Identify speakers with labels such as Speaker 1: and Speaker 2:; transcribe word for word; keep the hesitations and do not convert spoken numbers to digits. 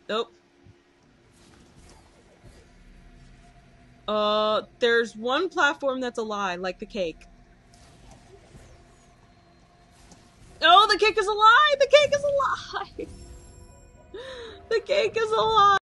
Speaker 1: Nope. Uh, there's one platform that's a lie, like the cake. Oh, the cake is a lie! The cake is a lie! The cake is a lie!